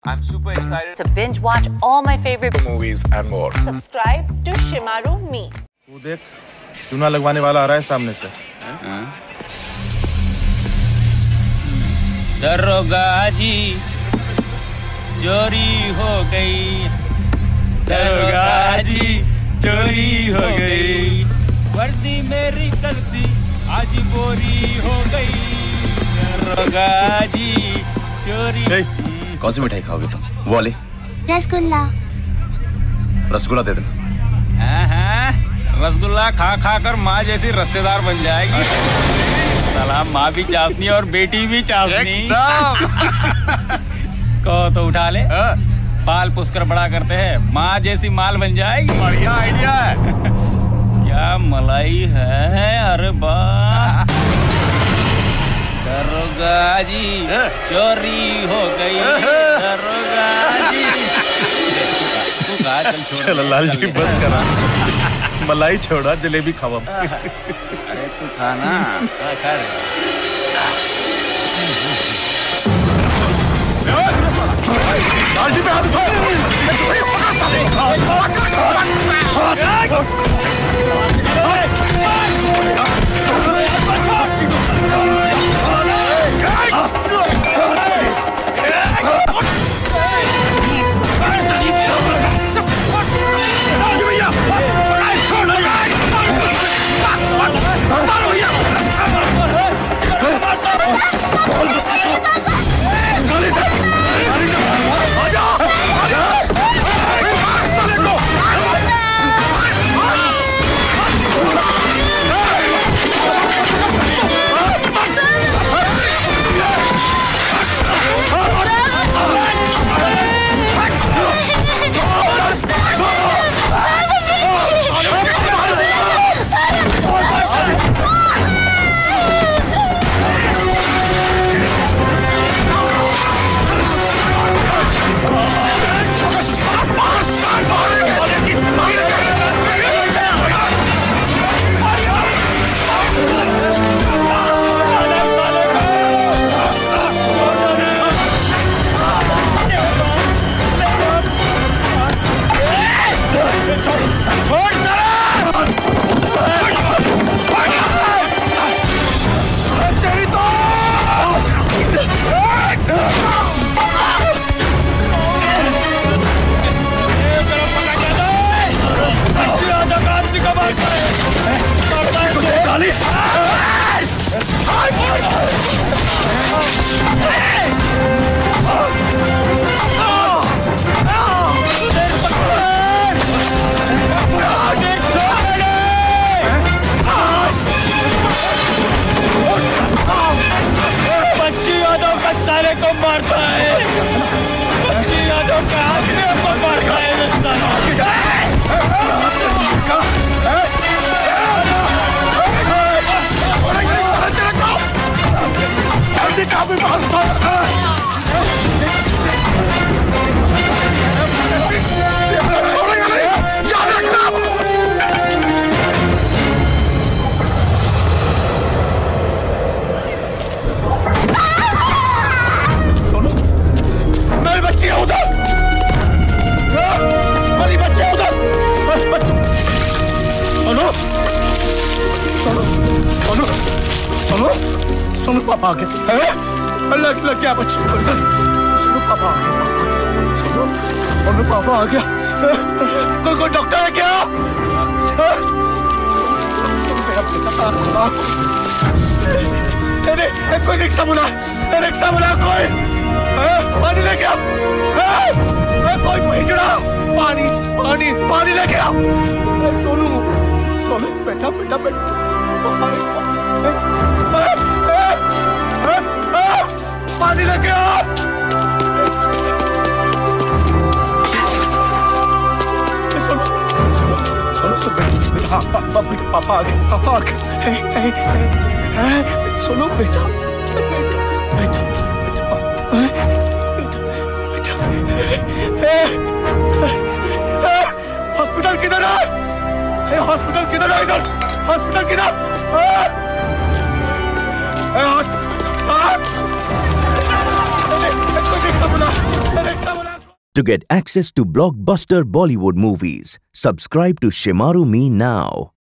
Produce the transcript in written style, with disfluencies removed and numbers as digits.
I'm super excited to binge watch all my favorite movies and more. Subscribe to Shimaru Me. वो देख, चूना लगवाने वाला आ रहा है सामने से। दरोगा जी चोरी हो गई, दरोगा जी चोरी हो गई, वर्दी मेरी गलती आज बोरी हो गई, दरोगा जी चोरी। कौन सी मिठाई खाओगे तुम? वो वाली? रसगुल्ला। रसगुल्ला दे देना। रसगुल्ला खा खा कर माँ जैसी रस्तेदार बन जाएगी। सलाम, माँ भी चाशनी और बेटी भी चाशनी। कहो तो उठा ले, पाल पुसकर बड़ा करते हैं, माँ जैसी माल बन जाएगी। बढ़िया आइडिया है। क्या मलाई है, अरे वाह। दरोगा जी चोरी हो गई, दरोगा जी। तू कहा, चल छोड़। चल लाल जी बस करा, मलाई छोड़ा, जलेबी खावा। अरे तू खाना, खा रे। लाल जी पे हाथ उठाओ। साले को मारता है, बच्ची यादों का आदमी को मारता है। सोनू पापा आ गए। लग गया बच्ची को। सोनू पापा आ गया। सोनू पापा आ गया। कोई डॉक्टर है क्या? कोई रिक्शा बुला कोई। पानी लेके आओ। कोई भेजना, पानी लेके आओ। सोनू बेटा पानी लेके आओ। पापा आ गए। सोनू बेटा हॉस्पिटल किधर है? हॉस्पिटल किधर है? इधर हॉस्पिटल किधर? कोई रिक्शा बुला। To get access to blockbuster Bollywood movies, subscribe to Shemaroo Me now.